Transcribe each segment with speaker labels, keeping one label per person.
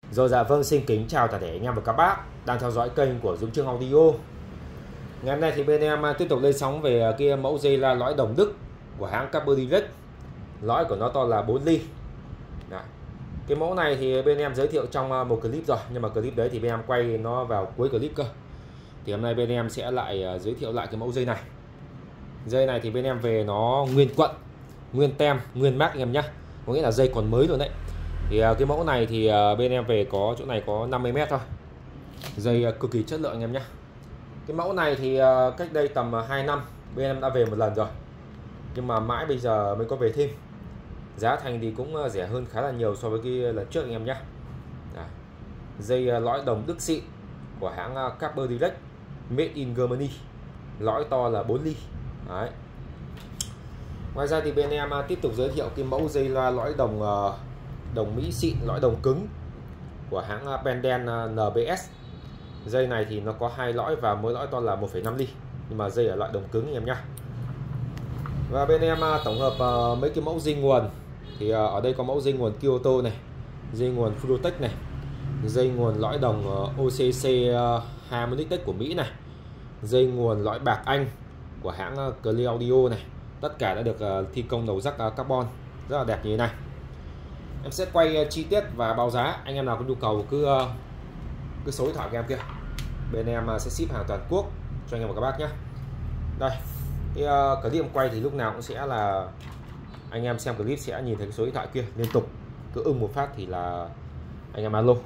Speaker 1: Rồi dạ vâng, xin kính chào toàn thể anh em và các bác đang theo dõi kênh của Dũng Chương Audio. Ngày hôm nay thì bên em tiếp tục lên sóng về kia mẫu dây la lõi đồng Đức của hãng Copper Direct. Lõi của nó to là 4 ly. Đấy. Cái mẫu này thì bên em giới thiệu trong một clip rồi, nhưng mà clip đấy thì bên em quay nó vào cuối clip cơ. Thì hôm nay bên em sẽ lại giới thiệu lại cái mẫu dây này. Dây này thì bên em về nó nguyên quận, nguyên tem, nguyên mác anh em nhé. Có nghĩa là dây còn mới luôn đấy. Thì cái mẫu này thì bên em về có chỗ này có 50m thôi. Dây cực kỳ chất lượng anh em nhé. Cái mẫu này thì cách đây tầm 2 năm bên em đã về một lần rồi, nhưng mà mãi bây giờ mới có về thêm. Giá thành thì cũng rẻ hơn khá là nhiều so với cái lần trước anh em nhé. Dây lõi đồng Đức xịn của hãng Copper Direct, made in Germany, lõi to là 4 ly. Đấy. Ngoài ra thì bên em tiếp tục giới thiệu cái mẫu dây loa lõi đồng đồng Mỹ xịn, lõi đồng cứng của hãng Benden NBS. Dây này thì nó có 2 lõi và mỗi lõi to là 1,5 ly, nhưng mà dây ở loại đồng cứng anh em nhé. Và bên em tổng hợp mấy cái mẫu dây nguồn thì ở đây có mẫu dây nguồn Kyoto này, dây nguồn Flutech này, dây nguồn lõi đồng OCC Harmonic Tech của Mỹ này, dây nguồn lõi bạc Anh của hãng Clear Audio này. Tất cả đã được thi công đầu rắc carbon rất là đẹp như thế này. Em sẽ quay chi tiết và báo giá. Anh em nào có nhu cầu cứ số điện thoại của em kia, bên em sẽ ship hàng toàn quốc cho anh em và các bác nhé. Đây, cái clip em quay thì lúc nào cũng sẽ là anh em xem clip sẽ nhìn thấy cái số điện thoại kia liên tục, cứ một phát thì là anh em alo.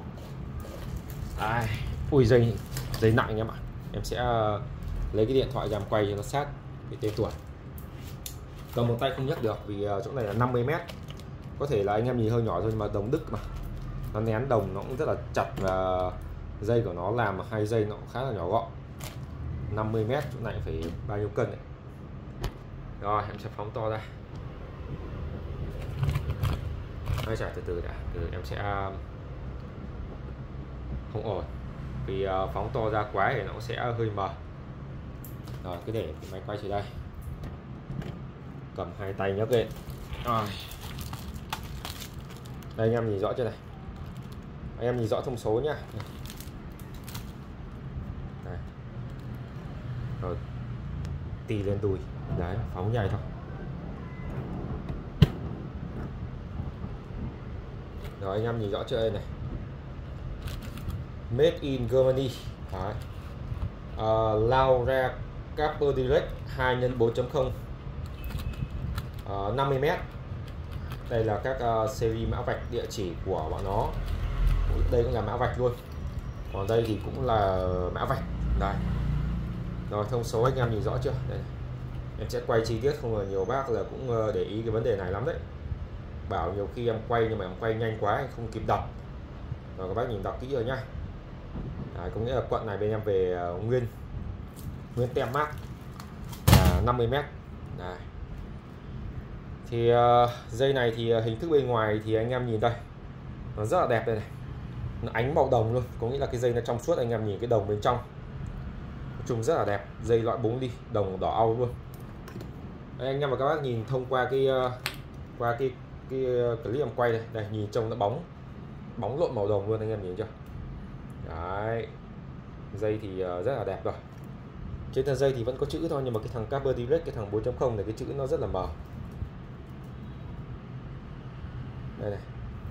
Speaker 1: Ui, dây nặng anh em ạ. Em sẽ lấy cái điện thoại ra em quay cho nó sát cái tên tuổi. Cầm một tay không nhấc được vì chỗ này là 50m. Có thể là anh em nhìn hơi nhỏ thôi, nhưng mà đồng Đức mà nó nén đồng nó cũng rất là chặt, và dây của nó làm hai dây nó cũng khá là nhỏ gọn. 50m chỗ này phải bao nhiêu cân đấy. Rồi em sẽ phóng to ra. Nói trả từ từ đã, em sẽ không ổn vì phóng to ra quá thì nó sẽ hơi mờ. Rồi cứ để máy quay từ đây, cầm hai tay nhấc lên. Rồi đây anh em nhìn rõ chưa này, anh em nhìn rõ thông số nhá. Đây. Rồi tì lên đùi đấy, phóng nhảy thôi. Rồi anh em nhìn rõ chưa đây này, made in Germany. Đấy. Laura Copper Direct 2x4.0 50m. Đây là các series mã vạch, địa chỉ của bọn nó. Đây cũng là mã vạch luôn, còn đây thì cũng là mã vạch. Đây. Rồi thông số anh em nhìn rõ chưa đây. Em sẽ quay chi tiết, không là nhiều bác là cũng để ý cái vấn đề này lắm đấy, bảo nhiều khi em quay nhưng mà em quay nhanh quá không kịp đọc. Rồi các bác nhìn đọc kỹ rồi nhá. Đấy, có nghĩa là quận này bên em về nguyên tem mác là 50m. Đấy. Thì dây này thì hình thức bên ngoài thì anh em nhìn đây nó rất là đẹp đây này, nó ánh màu đồng luôn, có nghĩa là cái dây nó trong suốt. Anh em nhìn cái đồng bên trong nói chung rất là đẹp. Dây loại 4 ly đồng đỏ au luôn. Đây, anh em và các bác nhìn thông qua cái clip em quay đây, đây nhìn trông nó bóng lộn màu đồng luôn, anh em nhìn chưa. Đấy, dây thì rất là đẹp rồi. Trên thân dây thì vẫn có chữ thôi, nhưng mà cái thằng Copper Direct, cái thằng 4.0 này, cái chữ nó rất là mờ. Đây này.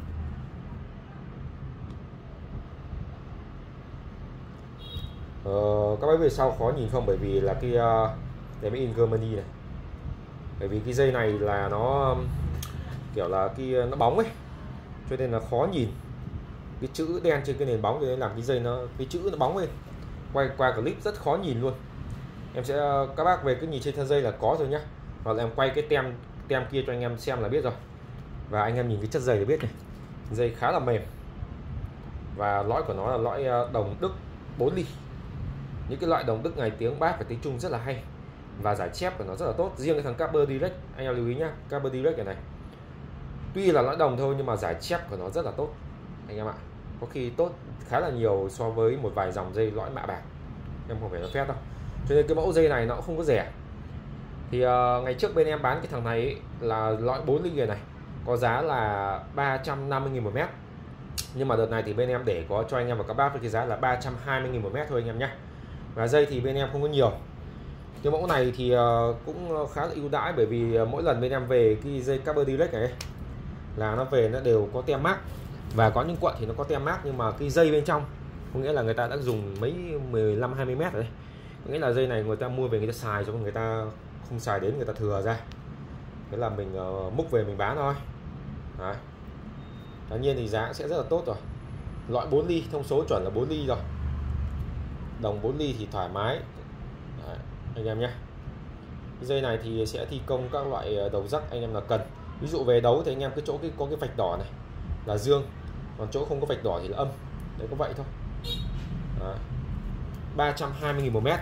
Speaker 1: Các bác về sau khó nhìn không, bởi vì là cái made in Germany này. Bởi vì cái dây này là nó kiểu là nó bóng ấy, cho nên là khó nhìn. Cái chữ đen trên cái nền bóng thì làm cái dây cái chữ nó bóng lên. Quay qua clip rất khó nhìn luôn. Em sẽ các bác về cứ nhìn trên thân dây là có rồi nhá. Hoặc là em quay cái tem kia cho anh em xem là biết rồi. Và anh em nhìn cái chất dây để biết này, dây khá là mềm. Và lõi của nó là lõi đồng Đức 4 ly. Những cái loại đồng Đức này tiếng Bass và tiếng Trung rất là hay, và giải chép của nó rất là tốt. Riêng cái thằng Copper Direct anh em lưu ý nhá, Copper Direct này tuy là lõi đồng thôi nhưng mà giải chép của nó rất là tốt anh em ạ. Có khi tốt khá là nhiều so với một vài dòng dây lõi mạ bạc, em không phải nói phép đâu. Cho nên cái mẫu dây này nó cũng không có rẻ. Thì ngày trước bên em bán cái thằng này ấy, là lõi 4 ly này có giá là 350.000 một mét. Nhưng mà đợt này thì bên em để có cho anh em và các bác với cái giá là 320.000 một mét thôi anh em nhé. Và dây thì bên em không có nhiều. Cái mẫu này thì cũng khá là ưu đãi, bởi vì mỗi lần bên em về cái dây Carbon Direct này là nó về nó đều có tem mác, và có những cuộn thì nó có tem mác nhưng mà cái dây bên trong có nghĩa là người ta đã dùng mấy 15-20 mét rồi đấy. Có nghĩa là dây này người ta mua về người ta xài cho người ta không xài đến, người ta thừa ra, thế là mình múc về mình bán thôi. Đấy. Tất nhiên thì giá sẽ rất là tốt rồi. Loại 4 ly, thông số chuẩn là 4 ly rồi. Đồng 4 ly thì thoải mái. Đấy, anh em nhé. Dây này thì sẽ thi công các loại đầu rắc anh em là cần. Ví dụ về đấu thì anh em cái chỗ có cái vạch đỏ này là dương, còn chỗ không có vạch đỏ thì là âm. Đấy, có vậy thôi. Đấy. 320.000 một mét.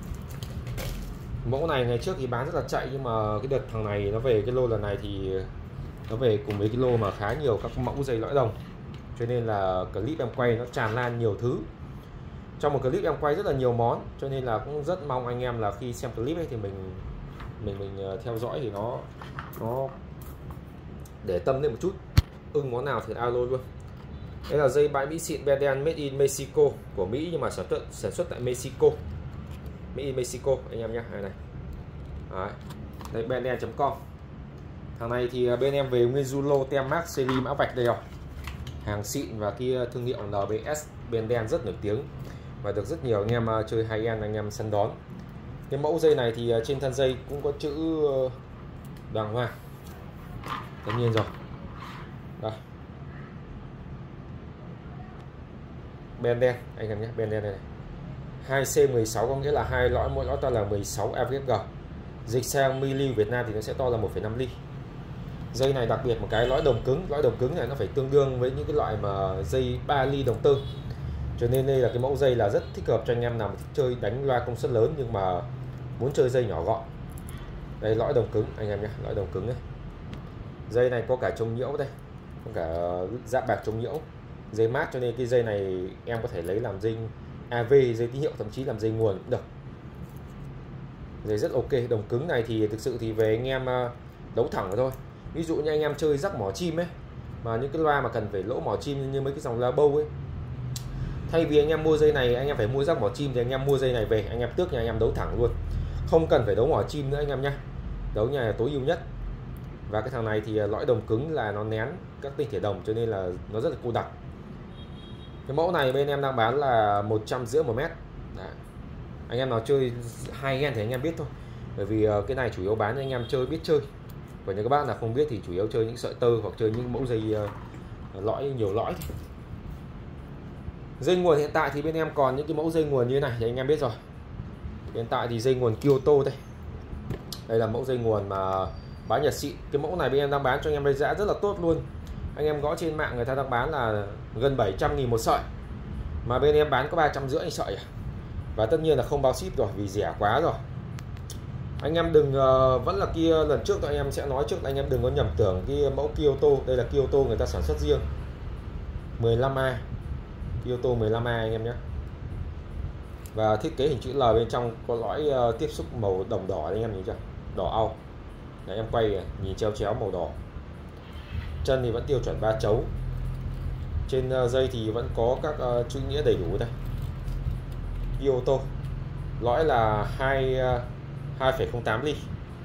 Speaker 1: Mẫu này ngày trước thì bán rất là chạy, nhưng mà cái đợt thằng này nó về cái lô lần này thì nó về cùng với cái lô mà khá nhiều các mẫu dây lõi đồng, cho nên là clip em quay nó tràn lan nhiều thứ. Trong một clip em quay rất là nhiều món, cho nên là cũng rất mong anh em là khi xem clip ấy thì mình theo dõi thì nó để tâm lên một chút, ưng món nào thì alo luôn. Đây là dây bãi Mỹ xịn Benden made in Mexico của Mỹ, nhưng mà sản xuất tại Mexico, Made in Mexico anh em nhé. Này đấy, đây benden.com. Thằng này thì bên em về nguyên Zulo tem mác series mã vạch đây rồi, hàng xịn, và kia thương hiệu NBS Benden rất nổi tiếng và được rất nhiều anh em chơi high end anh em săn đón. Cái mẫu dây này thì trên thân dây cũng có chữ đàng hoàng, tất nhiên rồi. Đây, Benden anh em nhé, Benden này 2C16 có nghĩa là hai lõi, mỗi lõi to là 16 AVG. Dịch sang mili Việt Nam thì nó sẽ to là 1,5 ly. Dây này đặc biệt một cái lõi đồng cứng này nó phải tương đương với những cái loại mà dây 3 ly đồng tơ. Cho nên đây là cái mẫu dây là rất thích hợp cho anh em nào thích chơi đánh loa công suất lớn nhưng mà muốn chơi dây nhỏ gọn. Đây lõi đồng cứng anh em nhé, lõi đồng cứng đấy. Dây này có cả chống nhiễu đây, có cả giáp bạc chống nhiễu, dây mát, cho nên cái dây này em có thể lấy làm dây AV, dây tín hiệu, thậm chí làm dây nguồn cũng được. Dây rất ok. Đồng cứng này thì thực sự thì về anh em đấu thẳng thôi. Ví dụ như anh em chơi rắc mỏ chim ấy, mà những cái loa mà cần phải lỗ mỏ chim như mấy cái dòng loa bâu ấy, thay vì anh em mua dây này anh em phải mua rắc mỏ chim thì anh em mua dây này về anh em tước nhà anh em đấu thẳng luôn, không cần phải đấu mỏ chim nữa anh em nhé. Đấu nhà là tối ưu nhất. Và cái thằng này thì lõi đồng cứng là nó nén các tinh thể đồng, cho nên là nó rất là cô đặc. Cái mẫu này bên em đang bán là 150 một mét. Đấy. Anh em nào chơi high end thì anh em biết thôi, bởi vì cái này chủ yếu bán cho anh em chơi biết chơi, còn những các bác nào không biết thì chủ yếu chơi những sợi tơ hoặc chơi những mẫu dây lõi nhiều lõi thôi. Dây nguồn hiện tại thì bên em còn những cái mẫu dây nguồn như thế này thì anh em biết rồi. Hiện tại thì dây nguồn Kyoto đây là mẫu dây nguồn mà bán Nhật xịn. Cái mẫu này bên em đang bán cho anh em với giá rất là tốt luôn. Anh em gõ trên mạng người ta đang bán là gần 700.000 một sợi, mà bên em bán có 350 sợi. Và tất nhiên là không bao ship rồi vì rẻ quá rồi. Anh em đừng vẫn là kia lần trước tụi anh em sẽ nói trước, anh em đừng có nhầm tưởng cái mẫu Kyoto. Đây là Kyoto người ta sản xuất riêng 15A, Kyoto 15A anh em nhé. Và thiết kế hình chữ L bên trong có lõi tiếp xúc màu đồng đỏ anh em nhìn chưa, đỏ au. Đấy, em quay nhìn chéo chéo màu đỏ. Chân thì vẫn tiêu chuẩn 3 chấu. Trên dây thì vẫn có các chữ nghĩa đầy đủ đây. Kyoto. Lõi là 2,08 ly.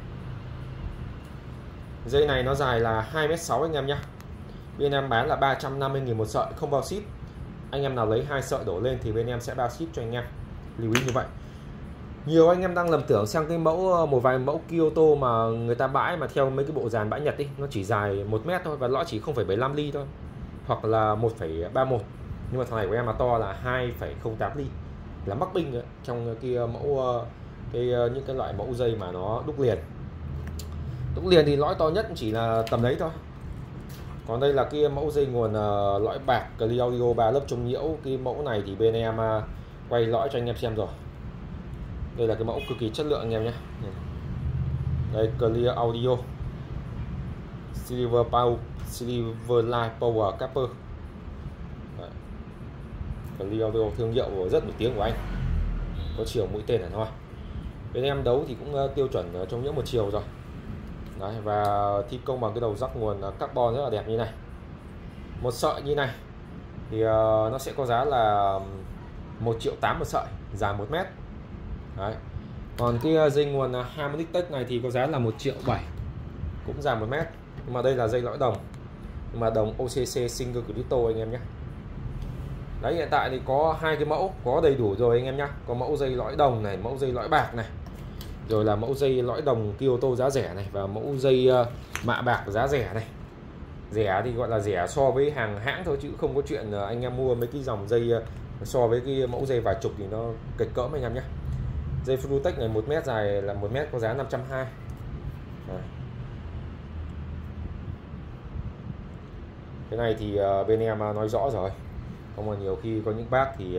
Speaker 1: Dây này nó dài là 2,6 m anh em nhé. Bên em bán là 350.000 một sợi, không bao ship. Anh em nào lấy 2 sợi đổ lên thì bên em sẽ bao ship cho anh em. Lưu ý như vậy. Nhiều anh em đang lầm tưởng sang cái mẫu, một vài mẫu Kyoto mà người ta bãi mà theo mấy cái bộ dàn bãi Nhật ấy, nó chỉ dài 1 mét thôi và lõi chỉ 0,75 ly thôi, hoặc là 1,31. Nhưng mà thằng này của em là to là 2,08 ly, là mắc binh nữa. Trong kia mẫu những cái loại mẫu dây mà nó đúc liền. Đúc liền thì lõi to nhất chỉ là tầm đấy thôi. Còn đây là kia mẫu dây nguồn lõi bạc Clear Audio 3 lớp chống nhiễu. Cái mẫu này thì bên em quay lõi cho anh em xem rồi. Đây là cái mẫu cực kỳ chất lượng anh em nhé. Đây Clear Audio Silver Light Power Capper. Clear Audio thương hiệu rất nổi tiếng của anh, có chiều mũi tên là thôi. Bên em đấu thì cũng tiêu chuẩn trong những một chiều rồi. Đấy, và thi công bằng cái đầu rắc nguồn carbon rất là đẹp như này. Một sợi như này thì nó sẽ có giá là 1,8 triệu một sợi, dài 1 mét. Đấy. Còn cái dây nguồn Harmonic Tech này thì có giá là 1,7 triệu, cũng dài 1 mét. Nhưng mà đây là dây lõi đồng, nhưng mà đồng OCC Single Crystal anh em nhé. Đấy, hiện tại thì có hai cái mẫu có đầy đủ rồi anh em nhé. Có mẫu dây lõi đồng này, mẫu dây lõi bạc này, rồi là mẫu dây lõi đồng Kyoto giá rẻ này, và mẫu dây mạ bạc giá rẻ này. Rẻ thì gọi là rẻ so với hàng hãng thôi, chứ không có chuyện anh em mua mấy cái dòng dây so với cái mẫu dây vài chục thì nó kịch cỡm anh em nhé. Dây Flutex này 1 mét dài là 1 mét, có giá 520. Cái này thì bên em nói rõ rồi. Không, mà nhiều khi có những bác thì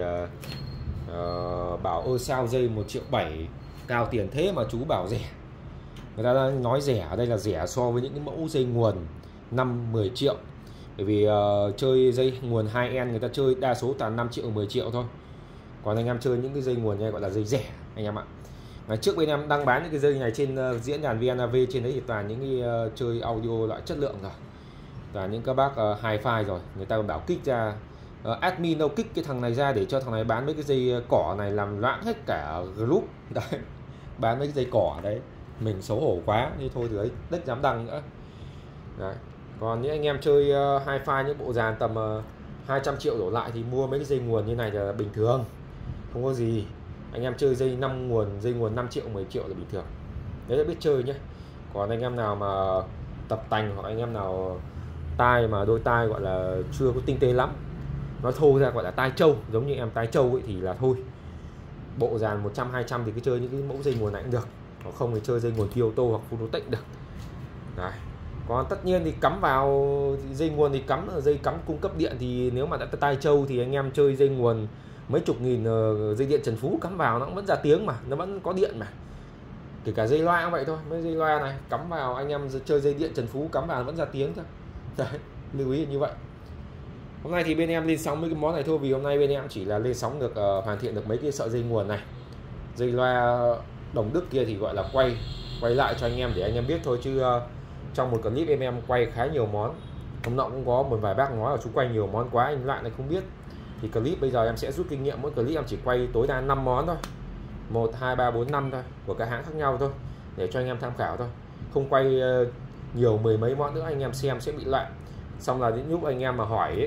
Speaker 1: bảo ơ sao dây 1,7 triệu cao tiền thế mà chú bảo rẻ. Người ta nói rẻ ở đây là rẻ so với những cái mẫu dây nguồn 5-10 triệu. Bởi vì chơi dây nguồn 2N người ta chơi đa số toàn 5 triệu 10 triệu thôi. Còn anh em chơi những cái dây nguồn này gọi là dây rẻ anh em ạ. Ngày trước bên em đang bán những cái dây này trên diễn đàn VNAV, trên đấy thì toàn những cái chơi audio loại chất lượng rồi. Và những các bác hi-fi rồi, người ta còn bảo kích ra, admin đâu kích cái thằng này ra để cho thằng này bán mấy cái dây cỏ này làm loạn hết cả group. Đấy, bán mấy cái dây cỏ đấy, mình xấu hổ quá, như thôi thì ấy đếch dám đăng nữa. Đấy. Còn những anh em chơi hi-fi những bộ dàn tầm 200 triệu đổ lại thì mua mấy cái dây nguồn như này là bình thường, không có gì. Anh em chơi dây 5 nguồn, dây nguồn 5 triệu 10 triệu là bình thường, đấy là biết chơi nhé. Còn anh em nào mà tập tành, hoặc anh em nào tai mà đôi tai gọi là chưa có tinh tế lắm, nói thô ra gọi là tai trâu, giống như em tai trâu ấy thì là thôi. Bộ dàn 100-200 thì cứ chơi những cái mẫu dây nguồn này cũng được, hoặc không thì chơi dây nguồn Kyoto hoặc Flutex được. Đấy. Còn tất nhiên thì cắm vào dây nguồn thì cắm ở dây cắm cung cấp điện, thì nếu mà đã tai trâu thì anh em chơi dây nguồn mấy chục nghìn dây điện Trần Phú cắm vào nó cũng vẫn ra tiếng mà, nó vẫn có điện mà. Kể cả dây loa cũng vậy thôi, mấy dây loa này cắm vào anh em chơi dây điện Trần Phú cắm vào nó vẫn ra tiếng thôi. Đấy, lưu ý như vậy. Hôm nay thì bên em lên sóng mấy cái món này thôi, vì hôm nay bên em chỉ là lên sóng được hoàn thiện được mấy cái sợi dây nguồn này. Dây loa đồng Đức kia thì gọi là quay lại cho anh em để anh em biết thôi, chứ trong một clip em quay khá nhiều món. Hôm nọ cũng có một vài bác nói là chú quay nhiều món quá anh lại này không biết. Thì clip bây giờ em sẽ rút kinh nghiệm, mỗi clip em chỉ quay tối đa 5 món thôi, 1, 2, 3, 4, 5 thôi, của các hãng khác nhau thôi, để cho anh em tham khảo thôi. Không quay nhiều mười mấy món nữa anh em xem sẽ bị loạn. Xong là những lúc anh em mà hỏi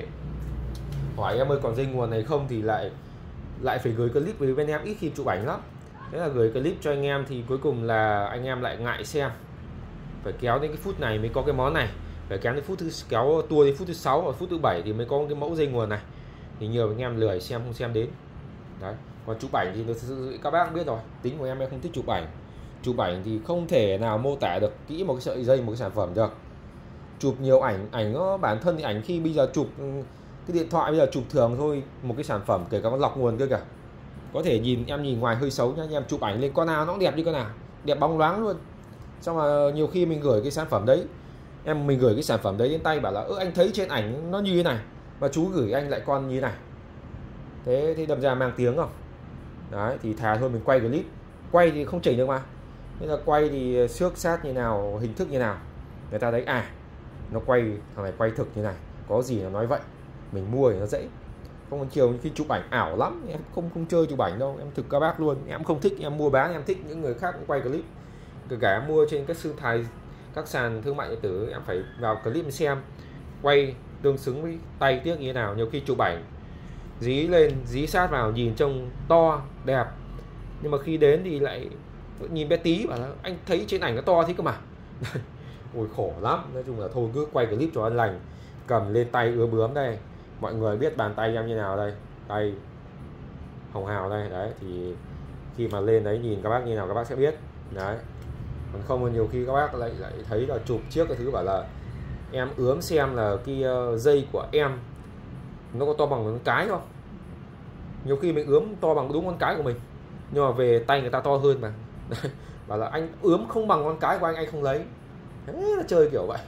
Speaker 1: em ơi còn dây nguồn này không, thì lại phải gửi clip, vì bên em ít khi chụp ảnh lắm. Thế là gửi clip cho anh em thì cuối cùng là anh em lại ngại xem, phải kéo đến cái phút này mới có cái món này, phải kéo đến kéo tua đến phút thứ 6 hoặc phút thứ 7 thì mới có cái mẫu dây nguồn này. Thì nhiều anh em lười xem, không xem đến. Đấy. Còn chụp ảnh thì các bác biết rồi, tính của em không thích chụp ảnh. Chụp ảnh thì không thể nào mô tả được kỹ một cái sợi dây, một cái sản phẩm được. Chụp nhiều ảnh nó bản thân thì ảnh khi bây giờ chụp cái điện thoại bây giờ chụp thường thôi, một cái sản phẩm kể cả con lọc nguồn cơ cả, có thể em nhìn ngoài hơi xấu nhá, anh em chụp ảnh lên con nào nó cũng đẹp như con nào, đẹp bóng loáng luôn. Xong mà nhiều khi mình gửi cái sản phẩm đấy, mình gửi cái sản phẩm đấy đến tay bảo là anh thấy trên ảnh nó như thế này mà chú gửi anh lại con như thế này, thế thì đâm ra mang tiếng không. Đấy, thì thà thôi mình quay clip, quay thì không chỉnh được mà, nên là quay thì xước sát như nào, hình thức như nào người ta thấy nó quay, thằng này quay thực như này, có gì nó nói vậy, mình mua thì nó dễ. Không còn chiều khi chụp ảnh ảo lắm, em không chơi chụp ảnh đâu, em thực các bác luôn, em không thích em mua bán, em thích những người khác cũng quay clip. Kể cả em mua trên các sư thầy, các sàn thương mại điện tử, em phải vào clip xem quay tương xứng với tay tiếc như thế nào. Nhiều khi chụp ảnh dí lên dí sát vào nhìn trông to đẹp, nhưng mà khi đến thì lại nhìn bé tí, bảo là anh thấy trên ảnh nó to thế cơ mà. Ôi khổ lắm. Nói chung là thôi cứ quay clip cho ăn lành, cầm lên tay ứa bướm đây, mọi người biết bàn tay em như nào đây, tay hồng hào đây. Đấy thì khi mà lên đấy nhìn các bác như nào các bác sẽ biết. Đấy, còn không nhiều khi các bác lại thấy là chụp trước cái thứ bảo là em ướm xem là cái dây của em nó có to bằng ngón cái không. Nhiều khi mình ướm to bằng đúng ngón cái của mình, nhưng mà về tay người ta to hơn mà. Bảo là anh ướm không bằng ngón cái của anh không lấy. Thế là chơi kiểu vậy.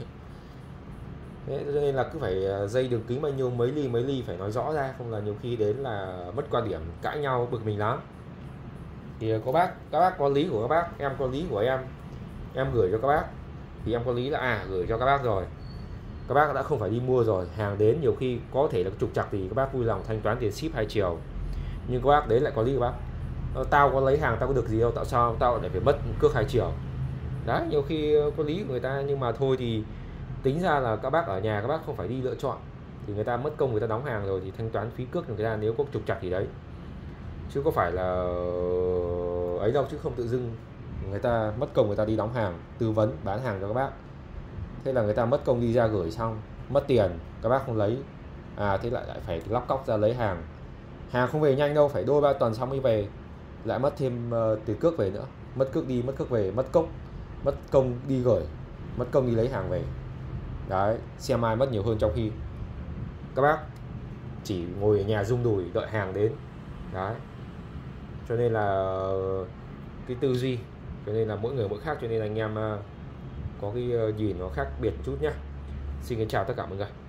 Speaker 1: Thế nên là cứ phải dây đường kính bao nhiêu, mấy ly phải nói rõ ra, không là nhiều khi đến là mất quan điểm, cãi nhau bực mình lắm. Thì các bác có lý của các bác, em có lý của em gửi cho các bác thì em có lý là gửi cho các bác rồi. các bác đã không phải đi mua rồi, hàng đến nhiều khi có thể là trục trặc thì các bác vui lòng thanh toán tiền ship 2 chiều. Nhưng các bác đến lại có lý các bác, tao có lấy hàng tao có được gì đâu, tại sao tao lại phải mất cước 2 chiều. Đấy, nhiều khi có lý của người ta, nhưng mà thôi thì tính ra là các bác ở nhà các bác không phải đi lựa chọn, thì người ta mất công người ta đóng hàng rồi thì thanh toán phí cước người ta nếu có trục trặc gì đấy, chứ có phải là ấy đâu, chứ không tự dưng người ta mất công người ta đi đóng hàng, tư vấn bán hàng cho các bác, thế là người ta mất công đi ra gửi xong mất tiền, các bác không lấy, thế lại phải lóc cóc ra lấy hàng, hàng không về nhanh đâu, phải đôi ba tuần xong mới về, lại mất thêm tiền cước về nữa, mất cước đi mất cước về, mất công đi gửi, mất công đi lấy hàng về. Đấy, xe mai mất nhiều hơn, trong khi các bác chỉ ngồi ở nhà rung đùi đợi hàng đến. Đấy, cho nên là cái tư duy, cho nên là mỗi người mỗi khác, cho nên anh em có cái nhìn nó khác biệt một chút nhé. Xin kính chào tất cả mọi người.